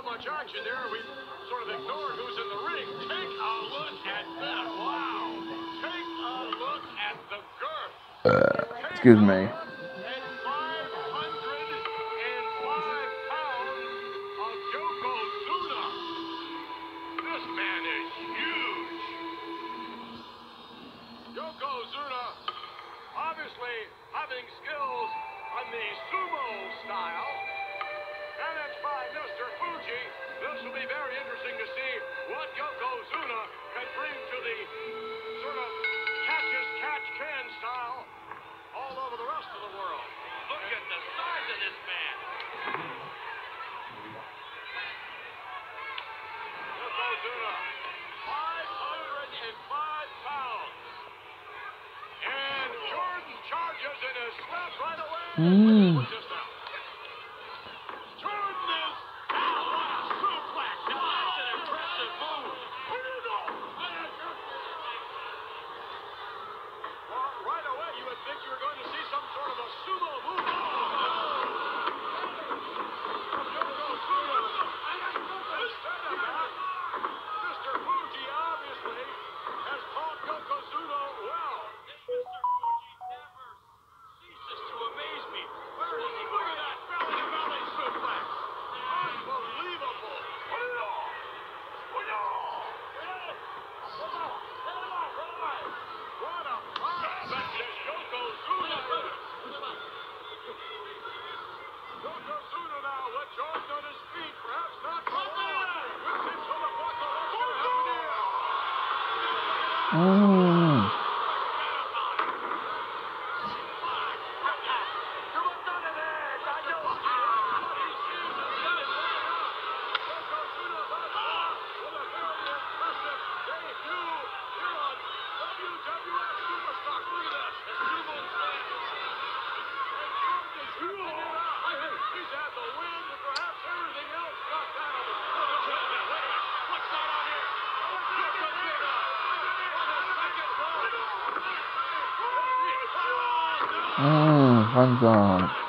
much action there. We sort of ignored who's in the ring. Take a look at that. Wow. Take a look at the girth. Excuse me. At 505 pounds of Yokozuna. This man is huge. Yokozuna obviously having skills on the sumo style. Managed by Mr. Fuji. This will be very interesting to see what Yokozuna can bring to the sort of catch-as-catch-can style all over the rest of the world. Look at the size of this man. Yokozuna, 505 pounds. And Jordan charges in his slap right away. What's this now? Jordan is... Oh, what a suplex. Now that's an impressive move. Well, right away you would think you were going to see some sort of a sumo move. Mr. Fuji obviously has taught Yokozuna well. Mr. Fuji never ceases to amaze me. Where is he? Look at that belly-to-belly suplex. Unbelievable. What a prospect is Yokozuna. Yokozuna now with Jordan on his feet. Perhaps not for long. Whips him to the buckle. What's going to happen here? Hands on.